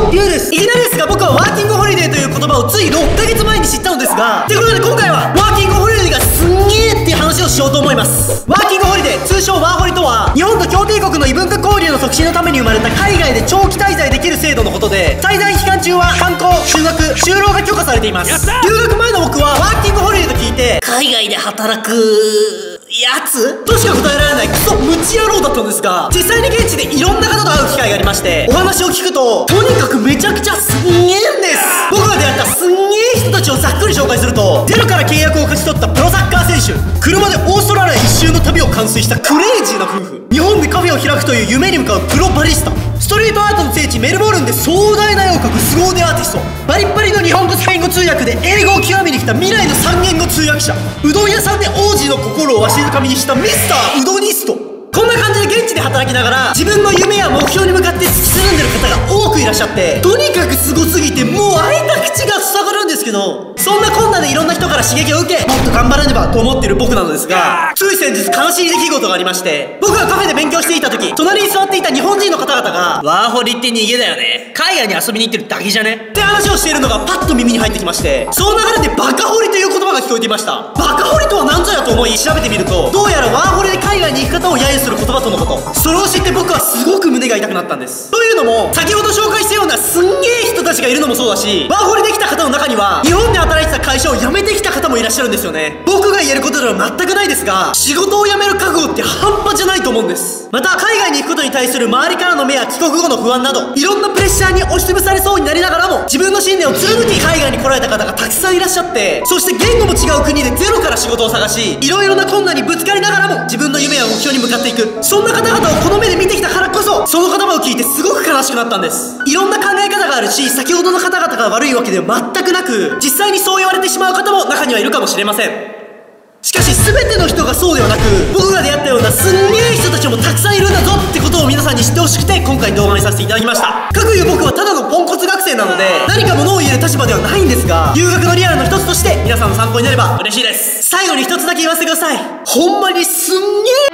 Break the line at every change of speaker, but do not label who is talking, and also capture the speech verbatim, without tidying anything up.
のリュウです。いきなりですが、僕はワーキングホリデーという言葉をついろっかげつまえに知ったのですが、ということで今回はワーキングホリデーがすんげーっていう話をしようと思います。ワーキングホリデー、通称ワーホリとは、日本と協定国の異文化交流の促進のために生まれた海外で長期滞在できる制度のことで、滞在期間中は観光、修学、就労が許可されています。留学前の僕はワーキングホリデーと聞いて、海外で働くやつとしか答えられないクソムチ野郎だったんですが、実際に現地でいろんな方と会う機会がありまして、お話を聞くととにかくめちゃくちゃすんげえんです。僕が出会ったすんげえ人たちをざっくり紹介すると、ゼロから契約を勝ち取ったプロサッカー選手、車でオーストラリア一周の旅を完遂したクレイジーな夫婦、日本でカフェを開くという夢に向かうプロバリスタ、ストリートアートの聖地メルボルンで壮大な絵を描く凄腕アーティスト、バリッバリの日本語スペイン語通訳で英語を極めに来た未来の三言語通訳者、うどん屋さんで王子の心をわしづかみにしたミスターうどニスト。こんな感じで現地で働きながら自分の夢や目標に向かって突き進んでる方が多くいらっしゃって、とにかくすごすぎてもう開いた口が塞がるんですけど、そんなこんなでいろんな人から刺激を受け、もっと頑張らねばと思ってる僕なのですが、つい先日悲しい出来事がありまして、僕がカフェで勉強していた時、隣に座っていた日本人の方々が、ワーホリって逃げだよね、海外に遊びに行ってるだけじゃねって話をしているのがパッと耳に入ってきまして、その流れでバカホリという言葉が聞こえていました。バカホリとは何ぞやと思い調べてみると、どうやらワーホリで海外に行く方を揶揄する言葉とのこと。それを知って僕はすごく胸が痛くなったんです。というのも、先ほど紹介したようなすんげえ人たちがいるのもそうだし、ワーホリできた方の中には日本で働いてた会社を辞めてきた方もいらっしゃるんですよね。僕が言えることでは全くないですが、仕事を辞める覚悟って半端じゃないと思うんです。また海外に行くことに対する周りからの目や帰国後の不安など、いろんなプレッシャーに押しつぶされそうになりながらも、自分の信念を貫き海外に来られた方がたくさんいらっしゃって、そして言語も違う国でゼロから仕事を探し、いろいろな困難にぶつかりながらも自分の夢や目標に向かっていく、そんな方々をこの目で見てきたからこそ、その言葉を聞いてすごく悲しくなったんです。いろんな考え方があるし、先ほどの方々が悪いわけでは全くなく、実際にそう言われてしまう方も中にはいるかもしれません。しかし全ての人がそうではなく、僕が出会ったようなすんげえ人たちもたくさんいるんだぞってことを皆さんに知ってほしくて今回動画にさせていただきました。かくいう僕はただのポンコツ学生なので、何か物を言える立場ではないんですが、留学のリアルの一つとして皆さんの参考になれば嬉しいです。最後に一つだけ言わせてください。ほんまにすんげえ